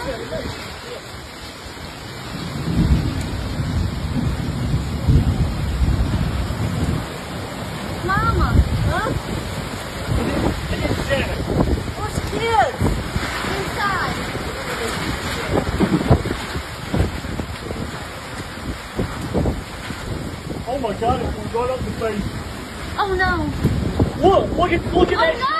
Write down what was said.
Mama, huh? It's Santa. Where's kids? Inside. Oh my God, it's going right up the face. Oh no. Look at that. Oh no!